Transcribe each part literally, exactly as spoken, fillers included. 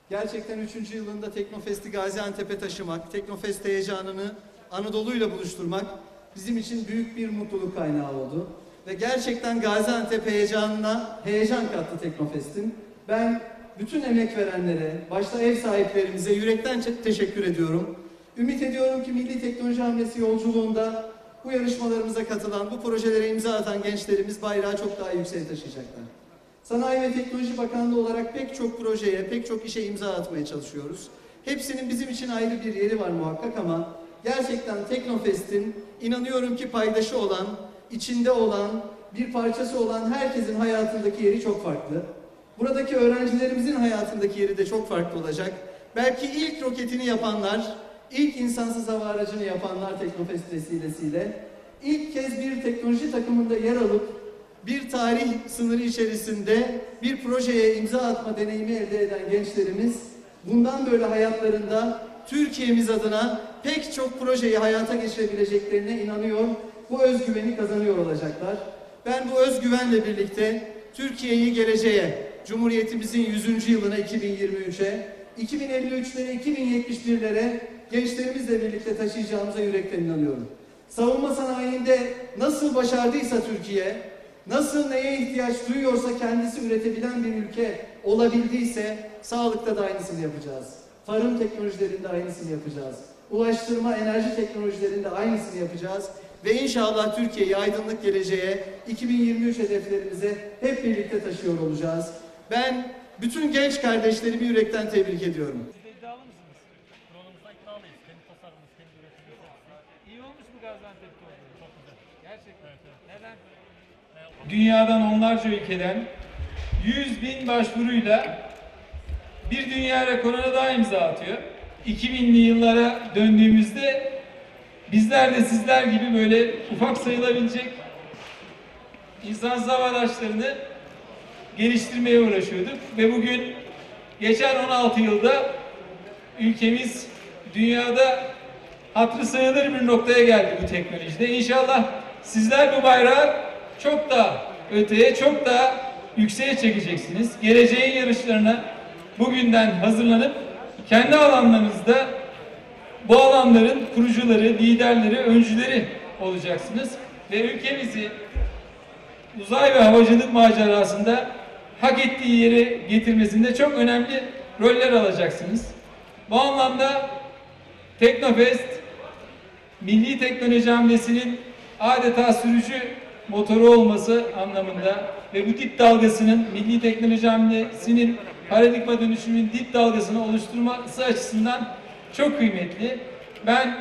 Gerçekten üçüncü yılında Teknofest'i Gaziantep'e taşımak, Teknofest heyecanını Anadolu'yla buluşturmak bizim için büyük bir mutluluk kaynağı oldu. Ve gerçekten Gaziantep heyecanına heyecan kattı Teknofest'in. Ben bütün emek verenlere, başta ev sahiplerimize yürekten teşekkür ediyorum. Ümit ediyorum ki Milli Teknoloji Hamlesi yolculuğunda bu yarışmalarımıza katılan, bu projelere imza atan gençlerimiz bayrağı çok daha yükseğe taşıyacaklar. Sanayi ve Teknoloji Bakanlığı olarak pek çok projeye, pek çok işe imza atmaya çalışıyoruz. Hepsinin bizim için ayrı bir yeri var muhakkak ama gerçekten Teknofest'in inanıyorum ki paydaşı olan, içinde olan, bir parçası olan herkesin hayatındaki yeri çok farklı. Buradaki öğrencilerimizin hayatındaki yeri de çok farklı olacak. Belki ilk roketini yapanlar, ilk insansız hava aracını yapanlar Teknofest vesilesiyle, ilk kez bir teknoloji takımında yer alıp bir tarih sınırı içerisinde bir projeye imza atma deneyimi elde eden gençlerimiz bundan böyle hayatlarında Türkiye'miz adına pek çok projeyi hayata geçirebileceklerine inanıyor, bu özgüveni kazanıyor olacaklar. Ben bu özgüvenle birlikte Türkiye'yi geleceğe, Cumhuriyetimizin yüzüncü yılına iki bin yirmi üçe, iki bin elli üçlere, iki bin yetmiş birlere gençlerimizle birlikte taşıyacağımıza yürekten inanıyorum. Savunma sanayinde nasıl başardıysa Türkiye, nasıl neye ihtiyaç duyuyorsa kendisi üretebilen bir ülke olabildiyse sağlıkta da aynısını yapacağız. Tarım teknolojilerinde aynısını yapacağız. Ulaştırma, enerji teknolojilerinde aynısını yapacağız. Ve inşallah Türkiye'yi aydınlık geleceğe, iki bin yirmi üç hedeflerimize hep birlikte taşıyor olacağız. Ben bütün genç kardeşlerimi yürekten tebrik ediyorum. Siz de iddialı mısınız? Drone'umuzda iddialıyız. Kendi tasarımımız, kendi üretimimiz. İyi olmuş mu Gaziantep'te olduğu? Çok güzel. Gerçekten. Evet, evet. Neden? Dünyadan onlarca ülkeden yüz bin başvuruyla bir dünya rekoruna daha imza atıyor. iki binli yıllara döndüğümüzde bizler de sizler gibi böyle ufak sayılabilecek insansız hava araçlarını geliştirmeye uğraşıyorduk ve bugün geçen on altı yılda ülkemiz dünyada hatırı sayılır bir noktaya geldi bu teknolojide. İnşallah sizler bu bayrağı çok daha öteye, çok daha yükseğe çekeceksiniz. Geleceğin yarışlarına bugünden hazırlanıp kendi alanlarınızda bu alanların kurucuları, liderleri, öncüleri olacaksınız. Ve ülkemizi uzay ve havacılık macerasında hak ettiği yere getirmesinde çok önemli roller alacaksınız. Bu anlamda Teknofest, Milli Teknoloji Hamlesi'nin adeta sürücü motoru olması anlamında ve bu dip dalgasının, Milli Teknoloji Hamlesi'nin paradigma dönüşümünün dip dalgasını oluşturması açısından çok kıymetli. Ben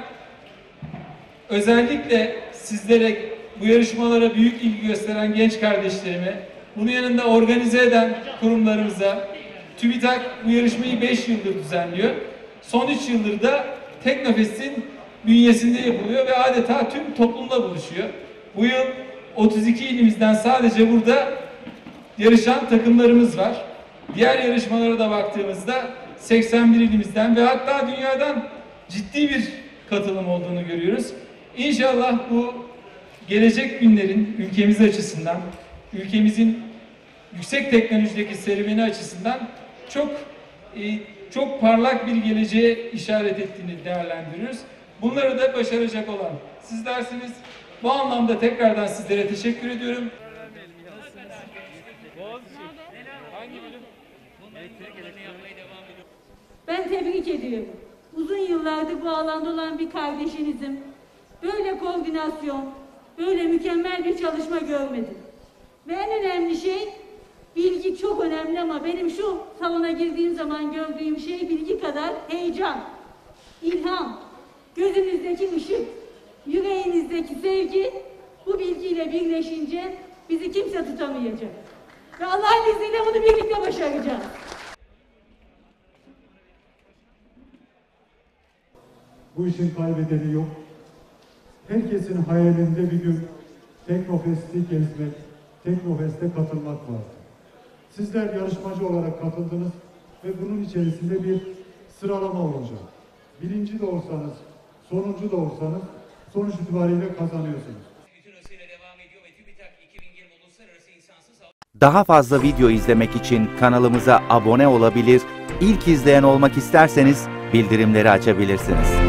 özellikle sizlere, bu yarışmalara büyük ilgi gösteren genç kardeşlerime, bunun yanında organize eden kurumlarımıza, TÜBİTAK bu yarışmayı beş yıldır düzenliyor. Son üç yıldır da Teknofest'in bünyesinde yapılıyor ve adeta tüm toplumla buluşuyor. Bu yıl otuz iki ilimizden sadece burada yarışan takımlarımız var. Diğer yarışmalara da baktığımızda seksen bir ilimizden ve hatta dünyadan ciddi bir katılım olduğunu görüyoruz. İnşallah bu gelecek günlerin ülkemiz açısından, ülkemizin yüksek teknolojideki serüveni açısından çok çok parlak bir geleceğe işaret ettiğini değerlendiriyoruz. Bunları da başaracak olan sizlersiniz. Bu anlamda tekrardan sizlere teşekkür ediyorum. Ben tebrik ediyorum. Uzun yıllardır bu alanda olan bir kardeşinizim. Böyle koordinasyon, böyle mükemmel bir çalışma görmedim. Ve en önemli şey, bilgi çok önemli ama benim şu salona girdiğim zaman gördüğüm şey bilgi kadar heyecan, ilham, gözünüzdeki ışık, yüreğinizdeki sevgi bu bilgiyle birleşince bizi kimse tutamayacak. Ve Allah'ın izniyle bunu birlikte başaracağız. Bu işin kaybedeni yok. Herkesin hayalinde bir gün Teknofest'i gezmek, Teknofest'e katılmak var. Sizler yarışmacı olarak katıldınız ve bunun içerisinde bir sıralama olacak. Birinci de olsanız, sonuncu da olsanız sonuç itibariyle kazanıyorsunuz. Daha fazla video izlemek için kanalımıza abone olabilir, ilk izleyen olmak isterseniz bildirimleri açabilirsiniz.